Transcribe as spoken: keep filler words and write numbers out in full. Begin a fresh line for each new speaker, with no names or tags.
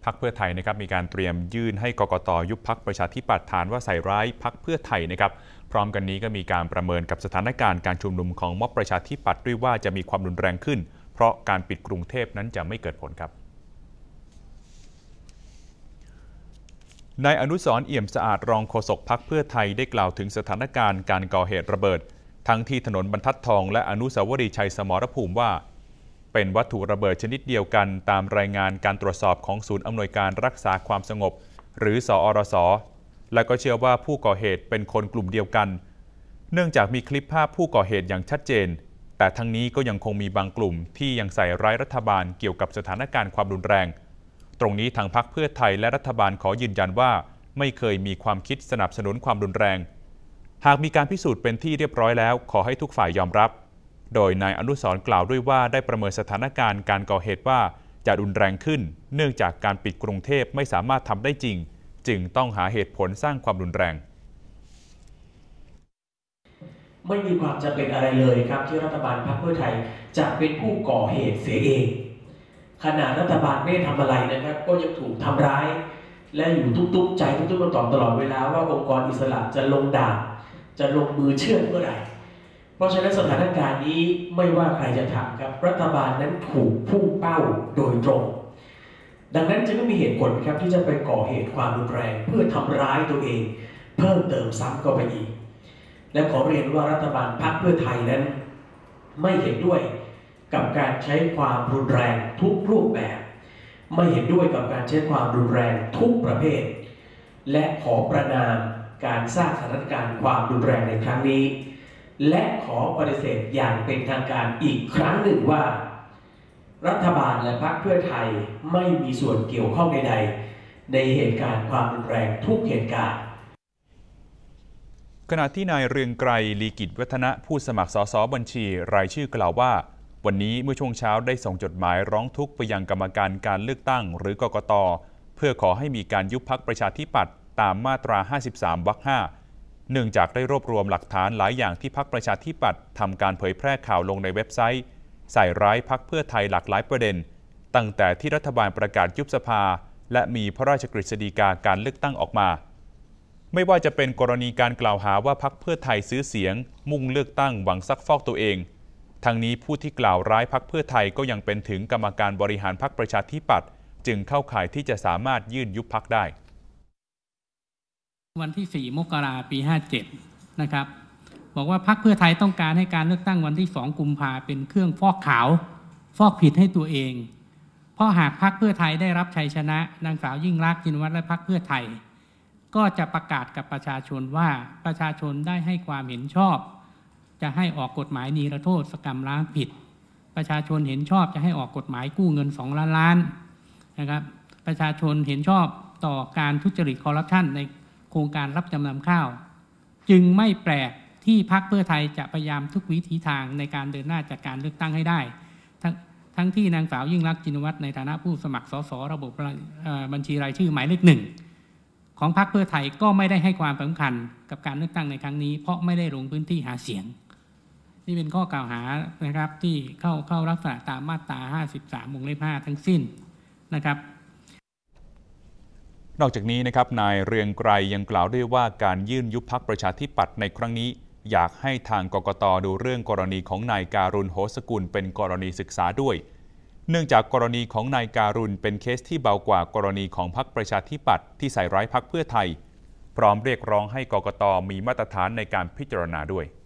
พรรคเพื่อไทยนะครับมีการเตรียมยื่นให้กกต.ยุบพรรคประชาธิปัตย์ฐานว่าใส่ร้ายพรรคเพื่อไทยนะครับพร้อมกันนี้ก็มีการประเมินกับสถานการณ์การชุมนุมของม็อบประชาธิปัตย์ด้วยว่าจะมีความรุนแรงขึ้นเพราะการปิดกรุงเทพนั้นจะไม่เกิดผลครับนายอนุสรณ์ เอี่ยมสะอาดรองโฆษกพรรคเพื่อไทยได้กล่าวถึงสถานการณ์การก่อเหตุระเบิดทั้งที่ถนนบรรทัดทองและอนุสาวรีย์ชัยสมรภูมิว่าเป็นวัตถุระเบิดชนิดเดียวกันตามรายงานการตรวจสอบของศูนย์อำนวยการรักษาความสงบหรือสอรสและก็เชื่อว่าผู้ก่อเหตุเป็นคนกลุ่มเดียวกันเนื่องจากมีคลิปภาพผู้ก่อเหตุอย่างชัดเจนแต่ทั้งนี้ก็ยังคงมีบางกลุ่มที่ยังใส่ร้ายรัฐบาลเกี่ยวกับสถานการณ์ความรุนแรงตรงนี้ทางพรรคเพื่อไทยและรัฐบาลขอยืนยันว่าไม่เคยมีความคิดสนับสนุนความรุนแรงหากมีการพิสูจน์เป็นที่เรียบร้อยแล้วขอให้ทุกฝ่ายยอมรับโดยนายอนุสรณ์กล่าวด้วยว่าได้ประเมินสถานการณ์การก่อเหตุว่าจะรุนแรงขึ้นเนื่องจากการปิดกรุงเทพไม่สามารถทำได้จริงจึงต้องหาเหตุผลสร้างความรุนแรง
ไม่มีความจำเป็นอะไรเลยครับที่รัฐบาลพรรคเพื่อไทยจะเป็นผู้ก่อเหตุเสียเองขณะรัฐบาลไม่ทำอะไรนะครับก็ยังถูกทำร้ายและอยู่ทุกๆใจทุกๆตอนตลอดเวลาว่าองค์กรอิสระจะลงดาบจะลงมือเชื่อดเมื่อไหร่เพราะฉะนั้นสถานการณ์นี้ไม่ว่าใครจะทำครับรัฐบาลนั้นถูกพุ่งเป้าโดยตรงดังนั้นจึงไม่มีเหตุผลครับที่จะไปก่อเหตุความรุนแรงเพื่อทำร้ายตัวเองเพิ่มเติมซ้ำเข้าไปอีกและขอเรียนว่ารัฐบาลพรรคเพื่อไทยนั้นไม่เห็นด้วยกับการใช้ความรุนแรงทุกรูปแบบไม่เห็นด้วยกับการใช้ความรุนแรงทุกประเภทและขอประณามการสร้างสถานการณ์ความรุนแรงในครั้งนี้และขอปฏิเสธอย่างเป็นทางการอีกครั้งหนึ่งว่ารัฐบาลและพรรคเพื่อไทยไม่มีส่วนเกี่ยวข้องใดๆในเหตุการณ์ความรุนแรงทุกเหตุการณ์
ขณะที่นายเรืองไกร ลีกิจวัฒนะผู้สมัครสสบัญชีรายชื่อกล่าวว่าวันนี้เมื่อช่วงเช้าได้ส่งจดหมายร้องทุกข์ไปยังกรรมการการเลือกตั้งหรือกกต.เพื่อขอให้มีการยุบพรรคประชาธิปัตย์ตามมาตราห้าสิบสามวรรคห้าเนื่องจากได้รวบรวมหลักฐานหลายอย่างที่พรรคประชาธิปัตย์ทำการเผยแพร่ข่าวลงในเว็บไซต์ใส่ร้ายพรรคเพื่อไทยหลากหลายประเด็นตั้งแต่ที่รัฐบาลประกาศยุบสภาและมีพระราชกฤษฎีกาการเลือกตั้งออกมาไม่ว่าจะเป็นกรณีการกล่าวหาว่าพรรคเพื่อไทยซื้อเสียงมุ่งเลือกตั้งหวังซักฟอกตัวเองทั้งนี้ผู้ที่กล่าวร้ายพรรคเพื่อไทยก็ยังเป็นถึงกรรมการบริหารพรรคประชาธิปัตย์จึงเข้าข่ายที่จะสามารถยื่นยุบพรรคได้
วันที่สี่มกราคมปีห้าเจ็ดนะครับบอกว่าพรรคเพื่อไทยต้องการให้การเลือกตั้งวันที่สองกุมภาพันธ์เป็นเครื่องฟอกขาวฟอกผิดให้ตัวเองเพราะหากพรรคเพื่อไทยได้รับชัยชนะนางสาวยิ่งลักษณ์ชินวัตรและพรรคเพื่อไทยก็จะประกาศกับประชาชนว่าประชาชนได้ให้ความเห็นชอบจะให้ออกกฎหมายนิรโทษกรรมล้างผิดประชาชนเห็นชอบจะให้ออกกฎหมายกู้เงินสองล้านล้านนะครับประชาชนเห็นชอบต่อการทุจริตคอร์รัปชันในโครงการรับจำนำข้าวจึงไม่แปลกที่พรรคเพื่อไทยจะพยายามทุกวิถีทางในการเดินหน้าจัดการเลือกตั้งให้ได้ทั้งทั้งที่นางสาวยิ่งลักษณ์ชินวัตรในฐานะผู้สมัครสสระบบบัญชีรายชื่อหมายเลขหนึ่งของพรรคเพื่อไทยก็ไม่ได้ให้ความสำคัญกับการเลือกตั้งในครั้งนี้เพราะไม่ได้ลงพื้นที่หาเสียงนี่เป็นข้อกล่าวหานะครับที่เข้าเข้ารักษาตามมาตราห้าสิบสามวงเล็บห้าทั้งสิ้นนะครับ
นอกจากนี้นะครับนายเรืองไกรยังกล่าวด้วยว่าการยื่นยุบพรรคประชาธิปัตย์ในครั้งนี้อยากให้ทางกกต.ดูเรื่องกรณีของนายการุณ โหสกุลเป็นกรณีศึกษาด้วยเนื่องจากกรณีของนายการุณเป็นเคสที่เบากว่ากรณีของพรรคประชาธิปัตย์ที่ใส่ร้ายพรรคเพื่อไทยพร้อมเรียกร้องให้กกต.มีมาตรฐานในการพิจารณาด้วย